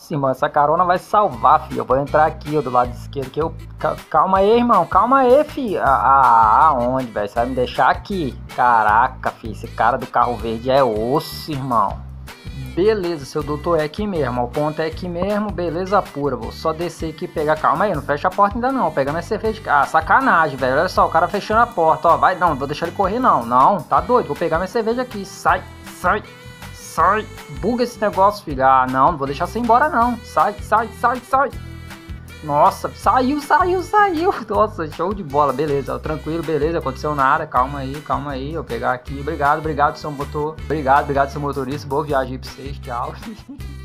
Nossa, irmão, essa carona vai salvar, filho. Eu vou entrar aqui, ó, do lado esquerdo. Que eu... Calma aí, irmão. Calma aí, filho. Aonde, velho? Você vai me deixar aqui? Caraca, filho. Esse cara do carro verde é osso, irmão. Beleza, seu doutor, é aqui mesmo. O ponto é aqui mesmo. Beleza pura. Vou só descer aqui e pegar. Calma aí, não fecha a porta ainda não. Vou pegar minha cerveja. Ah, sacanagem, velho. Olha só, o cara fechando a porta, ó. Vai, não vou deixar ele correr, não. Não, tá doido. Vou pegar minha cerveja aqui. Sai, sai. Sai, buga esse negócio, filho. Ah, não vou deixar você ir embora, não. Sai, sai, sai, sai. Nossa, saiu. Nossa, show de bola, beleza. Tranquilo, beleza, aconteceu nada. Calma aí. Eu vou pegar aqui. Obrigado, seu motor. Obrigado, seu motorista. Boa viagem pra vocês, tchau.